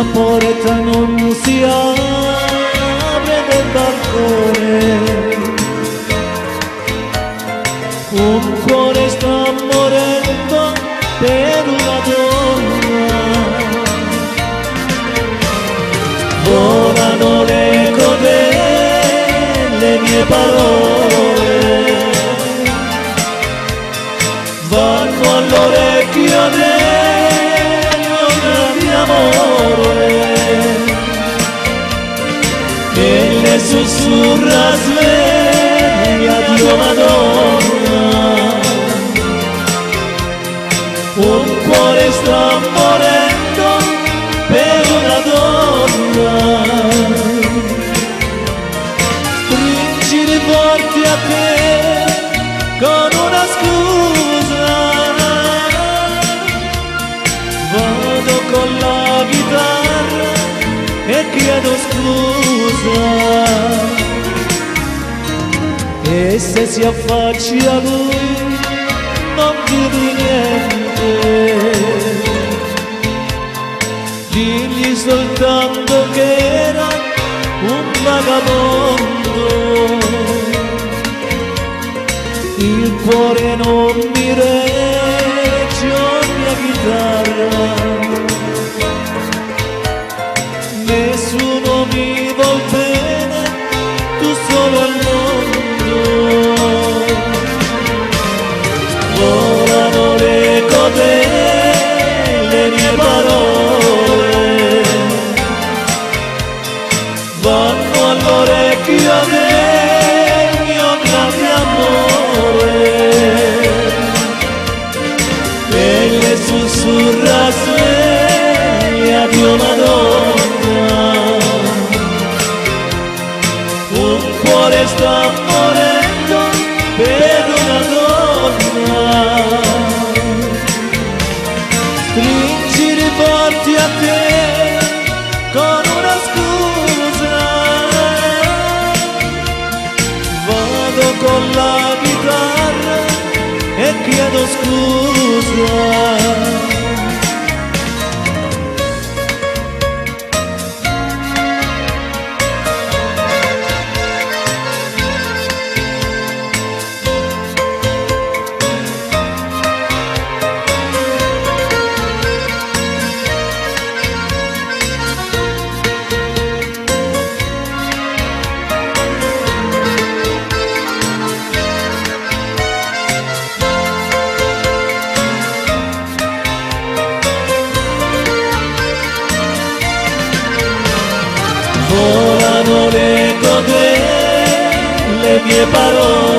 porta non si apre nel balcone. Un cuore sta morendo per una donna. Volano l'eco delle mie parole, vanno all'orecchio degli grandi amore, e le sussurra sveglia Dio Madonna. Un cuore sta morendo per una donna. Stringili forti a te con una scusa. Vado con la chitarra e chiedo scusa. E se si affaccia lui non dirgli niente, digli soltanto che era un vagabondo. Il cuore non mi regge ogni chitarra, nessuno mi vuol bene, tu solo al mondo. Volano l'eco delle mie parole, vanno all'orecchio del mio grande amore, e le sussurra sveglia Dio Madonna. Un cuore sta morendo per una donna. Stringili forti a te con una scusa. Vado con la chitarra e chiedo scusa. Volano l'eco delle mie parole,